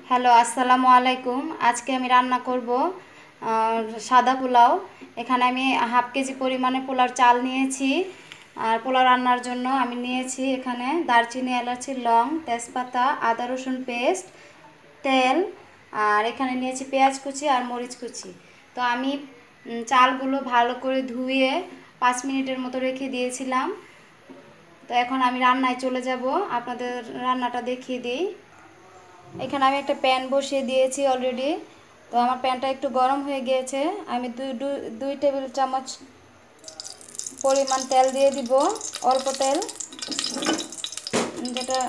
Hello, আসসালামু আলাইকুম। আজকে আমি রান্না করব সাদা পোলাও। এখানে আমি হাফ কেজি পরিমাণে পোলার চাল নিয়েছি। আর পোলাও রান্নার জন্য আমি নিয়েছি এখানে দারচিনি, এলাচি, লং, তেজপাতা, আদা রসুন পেস্ট, তেল, আর এখানে নিয়েছি পেঁয়াজ কুচি আর মরিচ কুচি। তো আমি চালগুলো ভালো করে ধুয়ে 5 মিনিটের মতো রেখে দিয়েছিলাম। তো এখন আমি রান্নায় চলে যাব, আপনাদের রান্নাটা দেখিয়ে দিই। এখানে আমি একটা প্যান বসিয়ে দিয়েছি অলরেডি। তো আমার প্যানটা একটু গরম হয়ে গিয়েছে। আমি দুই টেবিল চামচ পরিমাণ তেল দিয়ে দিব, অল্প তেল, যেটা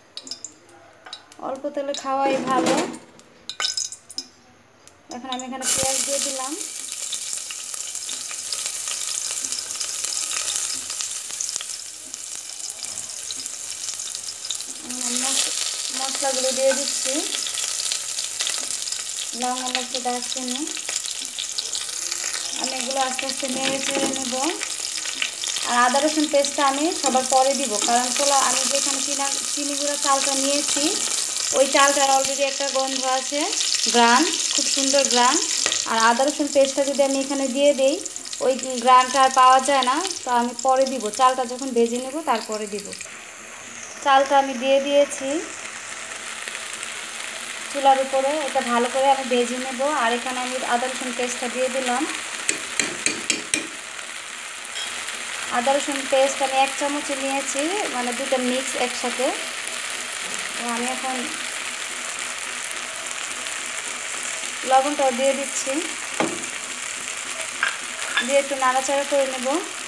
অল্প তেলে খাওয়াই ভালো। এখন আমি এখানে পেঁয়াজ দিয়ে দিলাম। মশলাগুলো দিয়ে দিচ্ছি, লং, এলাচি, দারচিনি। আমি এগুলো আস্তে আস্তে নেড়ে চেড়ে নেব। আর আদা রসুন পেস্টটা আমি সবার পরে দিব, কারণ পোলাও আমি যেখানে চিনি গুঁড়া চালটা নিয়েছি ওই চালটার অলরেডি একটা গন্ধ আছে, গ্রান, খুব সুন্দর গ্রান। আর আদা রসুন পেস্টটা যদি আমি এখানে দিয়ে দিই ওই গ্রানটা আর পাওয়া যায় না। তো আমি পরে দিব, চালটা যখন ভেজে নেব তারপরে দিব। চালটা আমি দিয়ে দিয়েছি চুলার উপরে, এটা ভালো করে আমি ভেজে নেব। আর এখানে আমি আদা রসুন পেস্টটা দিয়ে দিলাম। আদা রসুন পেস্ট আমি 1 চামচ নিয়েছি, মানে দুটো মিক্স একসাথে। তো আমি এখন লবণটাও দিয়ে দিচ্ছি, দিয়ে একটু নাড়াচাড়া করে নেব।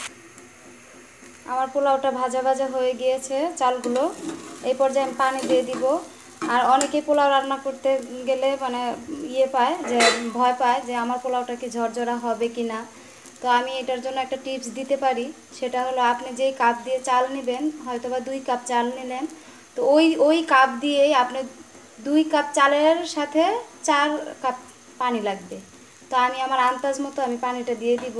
আমার পোলাওটা ভাজা ভাজা হয়ে গিয়েছে চালগুলো। এই পর্যায়ে আমি পানি দিয়ে দিব। আর অনেকেই পোলাও রান্না করতে গেলে মানে পায়, যে ভয় পায় যে আমার পোলাওটা কি ঝরঝরা হবে কি না। তো আমি এটার জন্য একটা টিপস দিতে পারি, সেটা হলো আপনি যেই কাপ দিয়ে চাল নেবেন, হয়তো বা 2 কাপ চাল নিলেন, তো ওই কাপ দিয়েই আপনি 2 কাপ চালের সাথে 4 কাপ পানি লাগবে। তো আমি আমার আন্দাজ মতো আমি পানিটা দিয়ে দিব।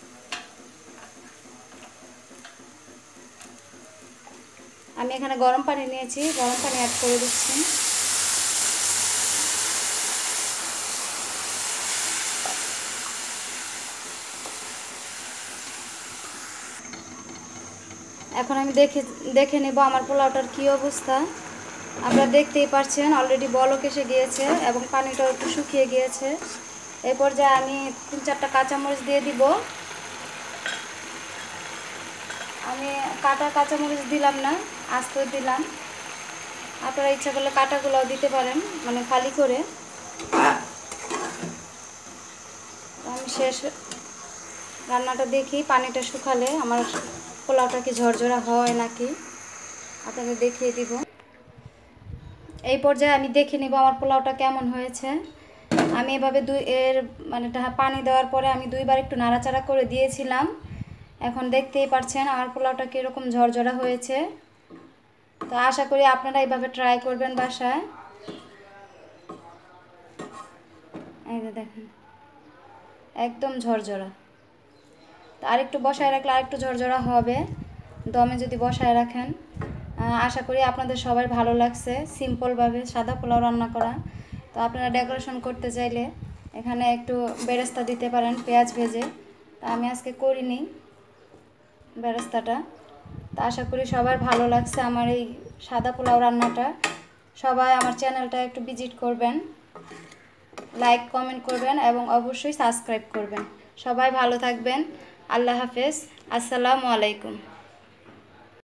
আমি এখানে গরম পানি নিয়েছি, গরম পানি অ্যাড করে দিচ্ছি। এখন আমি দেখে নেব আমার পোলাওটার কী অবস্থা। আপনারা দেখতেই পাচ্ছেন অলরেডি বলক এসে গিয়েছে এবং পানিটাও একটু শুকিয়ে গিয়েছে। এই পর্যায়ে আমি 3-4টা কাঁচামরিচ দিয়ে দিব। আমি কাটা কাঁচামরিচ দিলাম না, আস্ত দিলাম। আপনারা ইচ্ছা করলে কাটাগুলোও দিতে পারেন, মানে খালি করে। আমি শেষ রান্নাটা দেখি, পানিটা শুকালে আমার পোলাওটা কি ঝরঝরা হয় নাকি আপনাদের দেখিয়ে দিব। এই পর্যায়ে আমি দেখে নেব আমার পোলাওটা কেমন হয়েছে। আমি এভাবে মানে পানি দেওয়ার পরে আমি 2বার একটু নাড়াচাড়া করে দিয়েছিলাম। এখন দেখতেই পাচ্ছেন আমার পোলাওটা কীরকম ঝরঝরা হয়েছে। তো আশা করি আপনারা এইভাবে ট্রাই করবেন বাসায়। এই যে দেখেন, একদম ঝরঝরা। তো আরেকটু বসায় রাখলে আরেকটু ঝরঝরা হবে, দমে যদি বসায় রাখেন। আশা করি আপনাদের সবার ভালো লাগছে সিম্পলভাবে সাদা পোলাও রান্না করা। তো আপনারা ডেকোরেশন করতে চাইলে এখানে একটু বেরেস্তা দিতে পারেন পেঁয়াজ ভেজে। তা আমি আজকে করিনি বেরেস্তাটা। তো আশা করি সবার ভালো লাগছে আমার এই সাদা পোলাও রান্নাটা। সবাই আমার চ্যানেলটা একটু ভিজিট করবেন, লাইক কমেন্ট করবেন এবং অবশ্যই সাবস্ক্রাইব করবেন। সবাই ভালো থাকবেন। আল্লাহ হাফেজ। আসসালামু আলাইকুম।